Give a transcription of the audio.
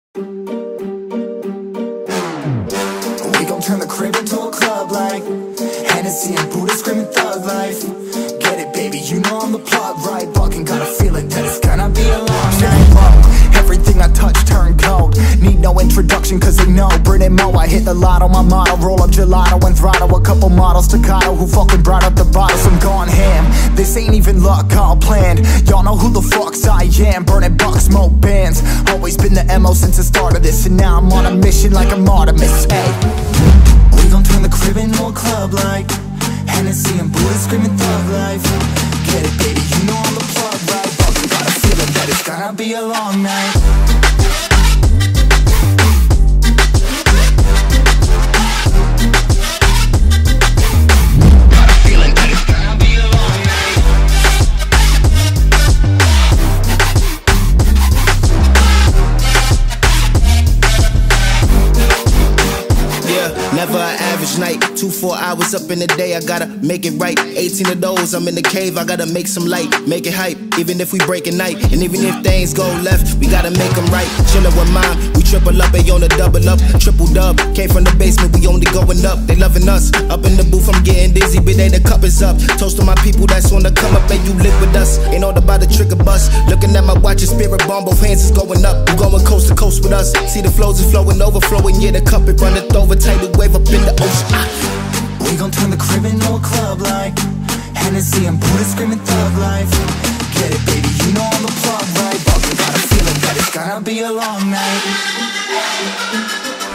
We gon' turn the crib into a club like Hennessy and Buddha screaming thug life. Get it, baby, you know I'm the plug, right? Fucking got a feeling that it's gonna be a long night. Everything I touch turn cold. Need no introduction cause they know Brit and Mo, I hit the lotto, my motto. Roll up gelato and throttle a couple models staccato who fucking brought up the bottles. I'm gone ham, this ain't even luck, all planned. Y'all know who the fucks I am. Burning bucks, smoke bands. Always been the MO since the start of this. And now I'm on a mission like I'm Artemis. Hey, we gon' turn the crib into a club like Hennessy and Buddha screaming thug life. Get it, baby, you know I'm the plug, right? Fucking got a feeling that it's gonna be a long night. Never an average night, 2-4 hours up in the day, I gotta make it right. 18 of those, I'm in the cave, I gotta make some light, make it hype, even if we break a night. And even if things go left, we gotta make them right. Chillin' with M.I.M.E, we triple up, they on the double up, triple dub. Came from the basement, we only going up, they loving us. Up in the booth, I'm getting dizzy, but they the cup is up. Toast to my people that's on the come up, and you live with us. Ain't all about the trigger bus. Looking at my watch, your spirit bomb, both hands is going up. You going coast to coast with us. See the flows is flowing, overflowing, yeah, the cup it runneth over, tidal wave up in the ocean. We gon' turn the crib into a club like Hennessy and Buddha screaming thug life. Get it, baby, you know I'm the plug, right? Fucking got a feeling that it's gonna be a long night.